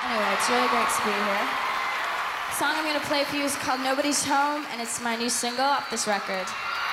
Anyway, it's really great to be here. The song I'm gonna play for you is called Nobody's Home, and it's my new single off this record.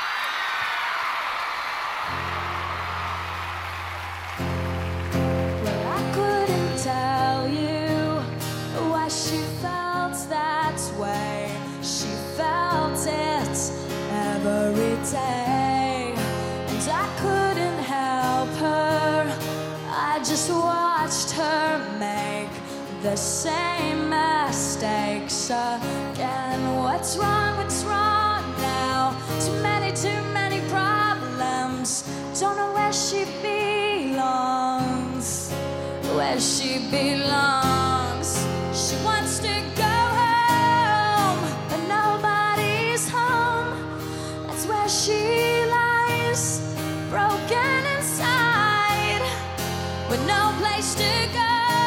Well, I couldn't tell you why she felt that way. She felt it every day, and I couldn't help her. I just watched her make the same mistakes again. What's wrong now? Too many problems. Don't know where she belongs. Where she belongs. She wants to go home, but nobody's home. That's where she lies, broken inside, with no place to go.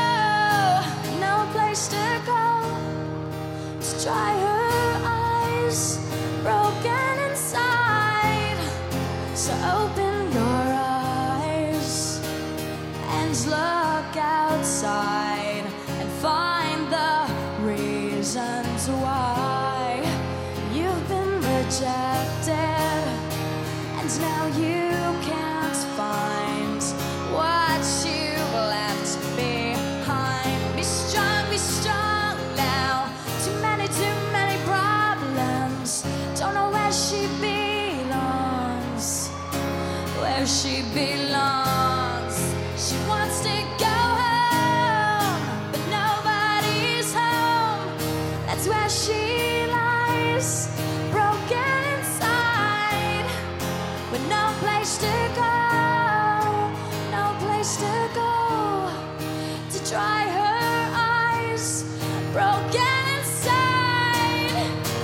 To go, to dry her eyes, broken inside. So open your eyes and look outside and find the reasons why you've been rejected, and now you can't find what you've left behind. Be strong now. Too many problems. Don't know where she belongs. Where she belongs. She wants to go home, but nobody's home. That's where she lies, broken inside, with no place to go, no place to go, to dry her eyes, broken inside.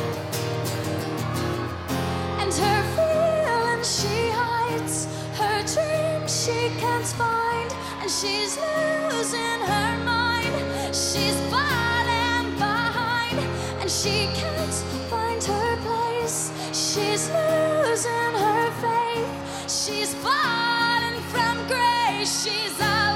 And her feelings she hides, her dreams she can't find, and she's losing her mind. She's falling behind, and she can't find her place. She's losing her faith. She's falling from grace. She's all